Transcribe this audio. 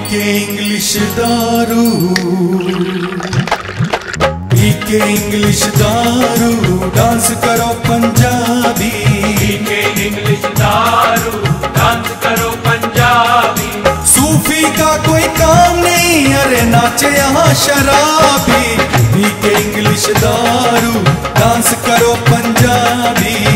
के इंग्लिश दारू, पी के इंग्लिश दारू, डांस करो पंजाबी। पी के इंग्लिश दारू, डांस करो पंजाबी। सूफी का कोई काम नहीं, अरे नाचे यहाँ शराबी। पी के इंग्लिश दारू, डांस करो पंजाबी।